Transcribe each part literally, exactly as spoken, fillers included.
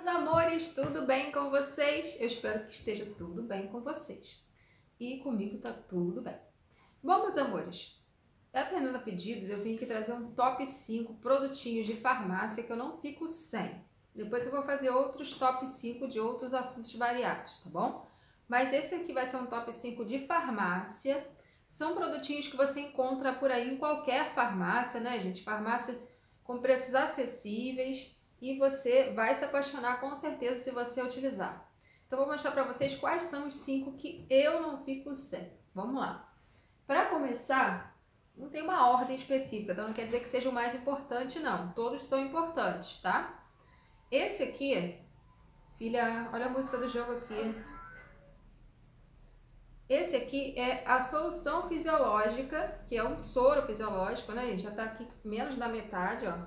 meus amores, tudo bem com vocês? Eu espero que esteja tudo bem com vocês. E comigo tá tudo bem. Bom, meus amores, atendendo a pedidos, eu vim aqui trazer um top cinco produtinhos de farmácia que eu não fico sem. Depois eu vou fazer outros top cinco de outros assuntos variados, tá bom? Mas esse aqui vai ser um top cinco de farmácia. São produtinhos que você encontra por aí em qualquer farmácia, né, gente? Farmácia com preços acessíveis. E você vai se apaixonar com certeza se você utilizar. Então vou mostrar para vocês quais são os cinco que eu não fico sem. Vamos lá. Para começar, não tem uma ordem específica, então não quer dizer que seja o mais importante não. Todos são importantes, tá? Esse aqui, filha, olha a música do jogo aqui. Esse aqui é a solução fisiológica, que é um soro fisiológico, né, gente? Já tá aqui menos da metade, ó.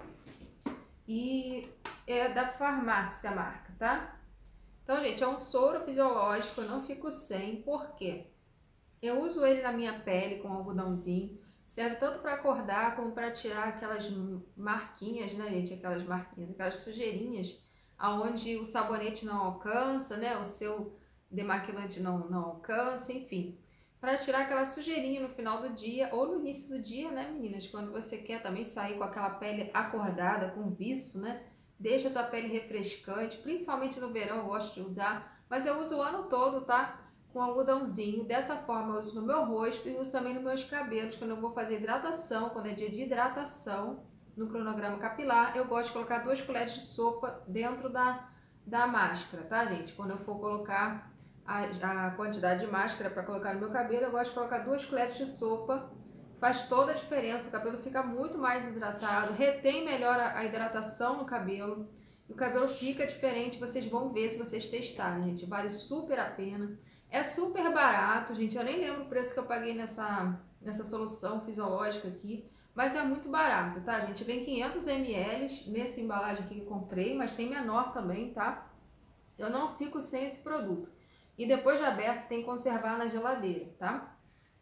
E é da farmácia a marca, tá? Então, gente, é um soro fisiológico, eu não fico sem, por quê? Eu uso ele na minha pele com algodãozinho, serve tanto para acordar como para tirar aquelas marquinhas, né, gente? Aquelas marquinhas, aquelas sujeirinhas, aonde o sabonete não alcança, né? O seu demaquilante não, não alcança, enfim. Para tirar aquela sujeirinha no final do dia ou no início do dia, né, meninas? Quando você quer também sair com aquela pele acordada, com viço, né? Deixa a tua pele refrescante, principalmente no verão eu gosto de usar, mas eu uso o ano todo, tá? Com algodãozinho. Dessa forma eu uso no meu rosto e uso também nos meus cabelos, quando eu vou fazer hidratação, quando é dia de hidratação, no cronograma capilar, eu gosto de colocar duas colheres de sopa dentro da, da máscara, tá, gente? Quando eu for colocar A, a quantidade de máscara para colocar no meu cabelo, eu gosto de colocar duas colheres de sopa, faz toda a diferença, o cabelo fica muito mais hidratado, retém melhor a, a hidratação no cabelo, e o cabelo fica diferente, vocês vão ver se vocês testarem, gente, vale super a pena, é super barato, gente, eu nem lembro o preço que eu paguei nessa, nessa solução fisiológica aqui, mas é muito barato, tá, gente, vem quinhentos mililitros nessa embalagem aqui que eu comprei, mas tem menor também, tá, eu não fico sem esse produto. E depois de aberto, tem que conservar na geladeira, tá?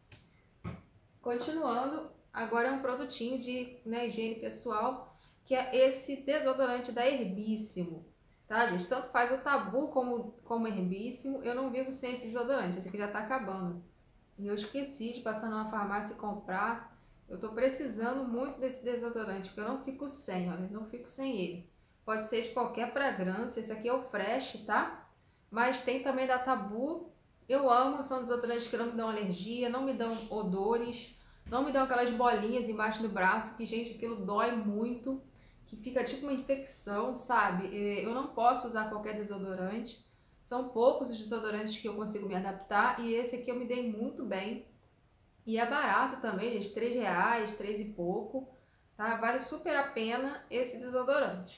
Continuando, agora é um produtinho de né, higiene pessoal, que é esse desodorante da Herbíssimo, tá, gente? Tanto faz o Tabu como, como Herbíssimo, eu não vivo sem esse desodorante, esse aqui já tá acabando. E eu esqueci de passar numa farmácia e comprar, eu tô precisando muito desse desodorante, porque eu não fico sem, olha, não fico sem ele. Pode ser de qualquer fragrância, esse aqui é o Fresh, tá? Mas tem também da Tabu, eu amo, são desodorantes que não me dão alergia, não me dão odores, não me dão aquelas bolinhas embaixo do braço, que, gente, aquilo dói muito, que fica tipo uma infecção, sabe? Eu não posso usar qualquer desodorante, são poucos os desodorantes que eu consigo me adaptar, e esse aqui eu me dei muito bem, e é barato também, gente, três reais, três e pouco, tá? Vale super a pena esse desodorante.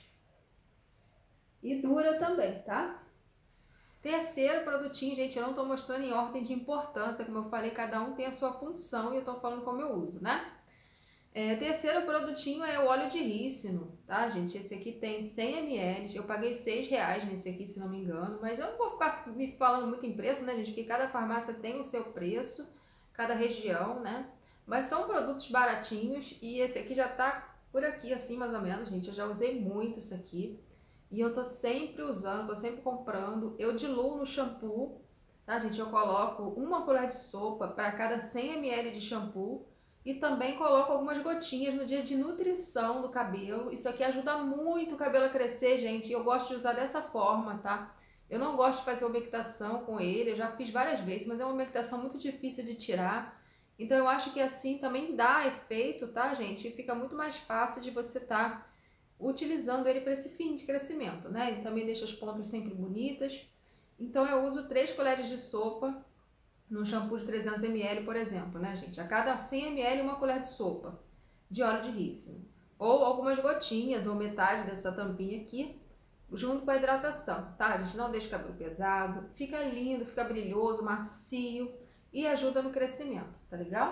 E dura também, tá? Terceiro produtinho, gente, eu não tô mostrando em ordem de importância, como eu falei, cada um tem a sua função e eu tô falando como eu uso, né? É, terceiro produtinho é o óleo de rícino, tá, gente? Esse aqui tem cem mililitros, eu paguei seis reais nesse aqui, se não me engano, mas eu não vou ficar me falando muito em preço, né, gente? Porque cada farmácia tem o seu preço, cada região, né? Mas são produtos baratinhos e esse aqui já tá por aqui, assim, mais ou menos, gente. Eu já usei muito isso aqui. E eu tô sempre usando, tô sempre comprando. Eu diluo no shampoo, tá, gente? Eu coloco uma colher de sopa para cada cem mililitros de shampoo. E também coloco algumas gotinhas no dia de nutrição do cabelo. Isso aqui ajuda muito o cabelo a crescer, gente. E eu gosto de usar dessa forma, tá? Eu não gosto de fazer umectação com ele. Eu já fiz várias vezes, mas é uma umectação muito difícil de tirar. Então eu acho que assim também dá efeito, tá, gente? E fica muito mais fácil de você tá utilizando ele para esse fim de crescimento, né? Ele também deixa as pontas sempre bonitas. Então eu uso três colheres de sopa num shampoo de trezentos mililitros, por exemplo, né, gente? A cada cem mililitros, uma colher de sopa de óleo de rícino. Ou algumas gotinhas, ou metade dessa tampinha aqui, junto com a hidratação, tá? A gente não deixa o cabelo pesado, fica lindo, fica brilhoso, macio e ajuda no crescimento, tá legal?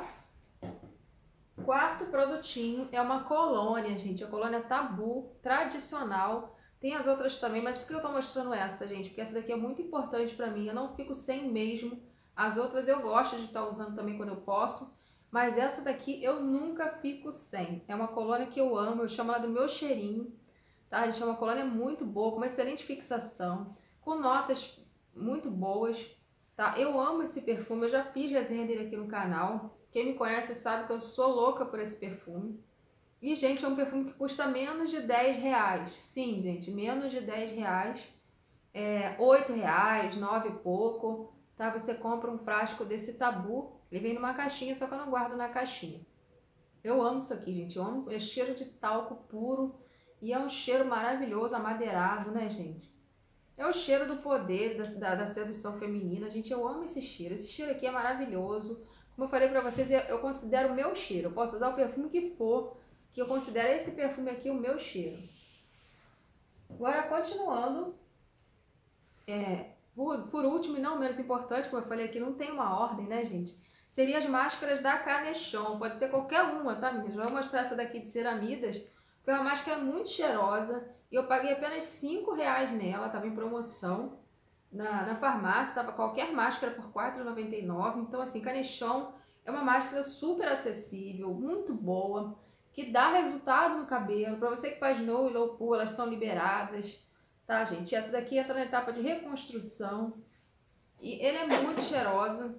Quarto produtinho é uma colônia, gente, a colônia Tabu, tradicional. Tem as outras também, mas por que eu tô mostrando essa, gente? Porque essa daqui é muito importante pra mim, eu não fico sem mesmo. As outras eu gosto de estar usando também quando eu posso, mas essa daqui eu nunca fico sem. É uma colônia que eu amo, eu chamo ela do meu cheirinho, tá? A gente é uma colônia muito boa, com uma excelente fixação, com notas muito boas, tá? Eu amo esse perfume, eu já fiz resenha dele aqui no canal. Quem me conhece sabe que eu sou louca por esse perfume. E, gente, é um perfume que custa menos de dez reais. Sim, gente, menos de dez reais. É, oito reais, nove e pouco, tá? Você compra um frasco desse Tabu, ele vem numa caixinha, só que eu não guardo na caixinha. Eu amo isso aqui, gente, eu amo, é cheiro de talco puro e é um cheiro maravilhoso, amadeirado, né, gente? É o cheiro do poder, da, da, da sedução feminina, gente, eu amo esse cheiro, esse cheiro aqui é maravilhoso. Como eu falei pra vocês, eu considero o meu cheiro, eu posso usar o perfume que for, que eu considero esse perfume aqui o meu cheiro. Agora, continuando... É, por, por último e não menos importante, como eu falei aqui, não tem uma ordem, né, gente? Seria as máscaras da Canechon, pode ser qualquer uma, tá, meninas? Vou mostrar essa daqui de ceramidas, que é uma máscara muito cheirosa, e eu paguei apenas cinco reais nela, tava em promoção na, na farmácia, tava qualquer máscara por quatro reais e noventa e nove centavos, então assim, Canechon é uma máscara super acessível, muito boa, que dá resultado no cabelo, para você que faz no e low poo, elas estão liberadas. Tá, gente? Essa daqui entra na etapa de reconstrução e ela é muito cheirosa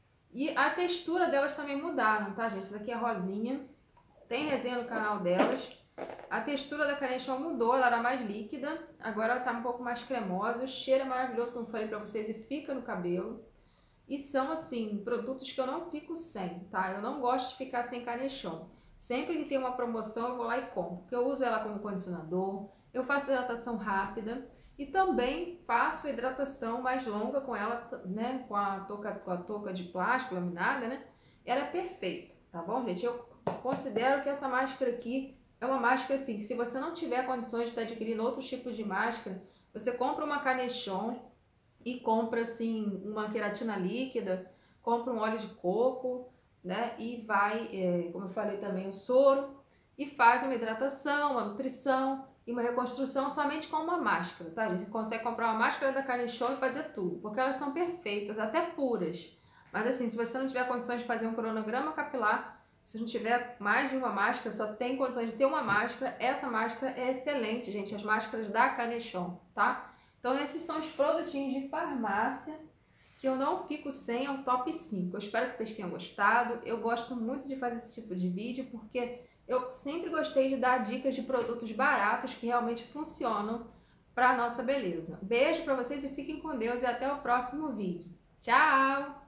e a textura delas também mudaram, tá, gente? Essa daqui é rosinha, tem resenha no canal delas. A textura da Canechon mudou, ela era mais líquida, agora ela tá um pouco mais cremosa. O cheiro é maravilhoso, como eu falei pra vocês, e fica no cabelo. E são, assim, produtos que eu não fico sem, tá? Eu não gosto de ficar sem Canechon. Sempre que tem uma promoção eu vou lá e compro, porque eu uso ela como condicionador. Eu faço hidratação rápida e também faço hidratação mais longa com ela, né? Com a touca, com a touca de plástico laminada, né? Ela é perfeita, tá bom, gente? Eu considero que essa máscara aqui é uma máscara assim, que se você não tiver condições de estar adquirindo outros tipos de máscara, você compra uma Canechon e compra assim uma queratina líquida, compra um óleo de coco, né? E vai, é, como eu falei também, o soro e faz uma hidratação, uma nutrição e uma reconstrução somente com uma máscara, tá? A gente consegue comprar uma máscara da Canechon e fazer tudo, porque elas são perfeitas, até puras. Mas assim, se você não tiver condições de fazer um cronograma capilar, se não tiver mais de uma máscara, só tem condições de ter uma máscara, essa máscara é excelente, gente, as máscaras da Canechon, tá? Então esses são os produtinhos de farmácia que eu não fico sem, é o top cinco. Eu espero que vocês tenham gostado, eu gosto muito de fazer esse tipo de vídeo, porque... eu sempre gostei de dar dicas de produtos baratos que realmente funcionam para nossa beleza. Beijo para vocês e fiquem com Deus e até o próximo vídeo. Tchau!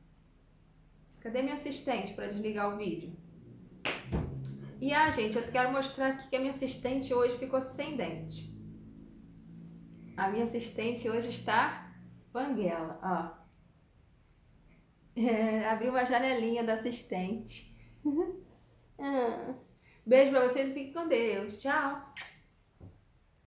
Cadê minha assistente para desligar o vídeo? E ah, gente, eu quero mostrar aqui que a minha assistente hoje ficou sem dente. A minha assistente hoje está banguela, ó. É, abriu uma janelinha da assistente. Beijo pra vocês e fiquem com Deus. Tchau!